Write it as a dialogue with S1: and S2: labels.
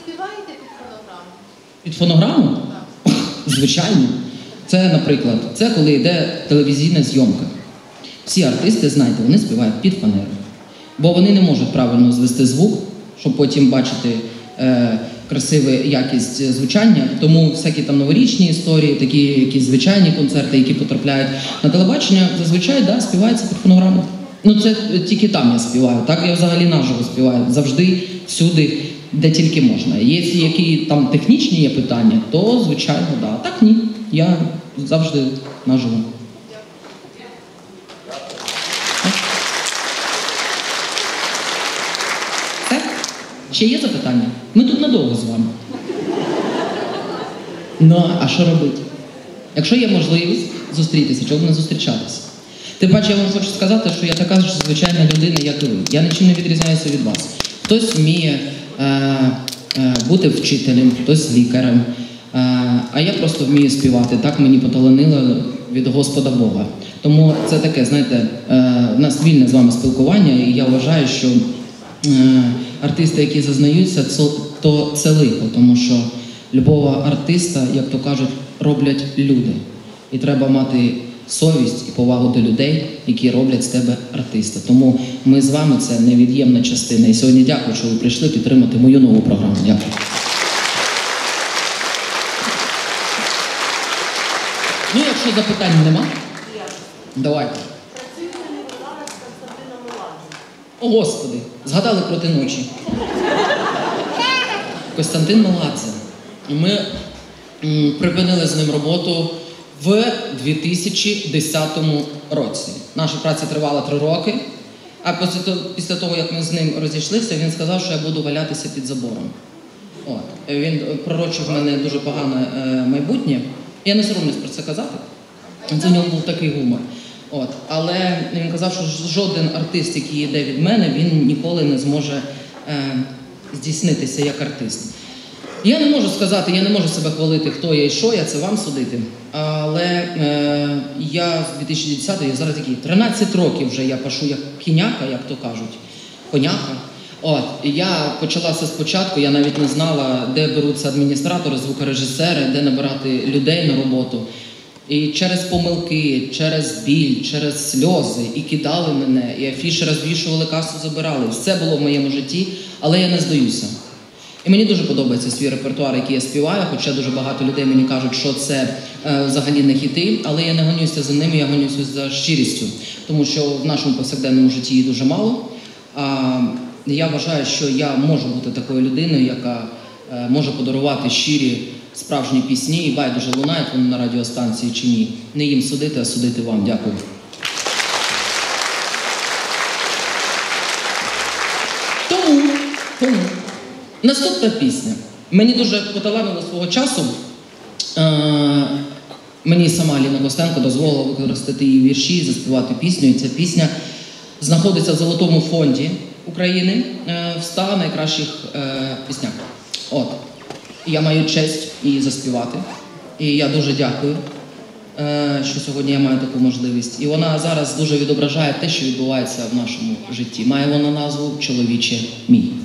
S1: співаєте під фонограму?
S2: Під фонограму?
S1: Так.
S2: Звичайно. Це, наприклад, це коли йде телевізійна зйомка. Всі артисти, знаєте, вони співають під фанеру. Бо вони не можуть правильно звести звук, щоб потім бачити красиву якість звучання. Тому всякі там новорічні історії, такі якісь звичайні концерти, які потрапляють на телебачення, зазвичай, да, співаються під фонограму. Ну це тільки там я співаю, так я взагалі наживо співаю. Завжди, всюди, де тільки можна. Якщо які там технічні є питання, то звичайно, да. А так ні. Я завжди наживо. Все? Ще є запитання? Ми тут надовго з вами. Ну, а що робити? Якщо є можливість зустрітися, чого б не зустрічатися? Тим паче, я вам хочу сказати, що я така ж звичайна людина, як і ви. Я нічим не відрізняюся від вас. Хтось вміє бути вчителем, хтось лікарем, а я просто вмію співати. Так мені поталанило від Господа Бога. Тому це таке, знаєте, в нас вільне з вами спілкування, і я вважаю, що артисти, які зазнаються, то це лихо, тому що любого артиста, як то кажуть, роблять люди. І треба мати совість і повагу до людей, які роблять з тебе артиста. Тому ми з вами це невід'ємна частина. І сьогодні дякую, що ви прийшли підтримати мою нову програму. Дякую. Ну, якщо запитань нема, давайте.
S1: Працюєте зараз з Константином Меладзе.
S2: О, Господи, згадали проти ночі. Костянтин Меладзе. Ми припинили з ним роботу в 2010 році. Наша праця тривала 3 роки, а після того, як ми з ним розійшлися, він сказав, що я буду валятися під забором. От. Він пророчив в мене дуже погане майбутнє. Я не соромлюсь про це казати. Це в нього був такий гумор. От. Але він казав, що жоден артист, який йде від мене, він ніколи не зможе здійснитися як артист. Я не можу сказати, я не можу себе хвалити, хто я і що я, це вам судити. Але я з 2010-го, я зараз такий, 13 років вже я пашу як кіняка, як то кажуть, коняка. От, і я почала все спочатку, я навіть не знала, де беруться адміністратори, звукорежисери, де набирати людей на роботу. І через помилки, через біль, через сльози, і кидали мене, і афіші розвішували, касу забирали. Все було в моєму житті, але я не здаюся. І мені дуже подобається свій репертуар, який я співаю, хоча дуже багато людей мені кажуть, що це взагалі не хіти, але я не гонюся за ними, я гонюся за щирістю, тому що в нашому повсякденному житті її дуже мало. Я вважаю, що я можу бути такою людиною, яка може подарувати щирі, справжні пісні, і байдуже лунають вони на радіостанції чи ні. Не їм судити, а судити вам. Дякую. Тому. Наступна пісня. Мені дуже поталанило свого часу. Мені сама Ліна Костенко дозволила використати її вірші, заспівати пісню. І ця пісня знаходиться в Золотому фонді України в 100 найкращих піснях. От. Я маю честь її заспівати. І я дуже дякую, що сьогодні я маю таку можливість. І вона зараз дуже відображає те, що відбувається в нашому житті. Має вона назву «Чоловіче мій».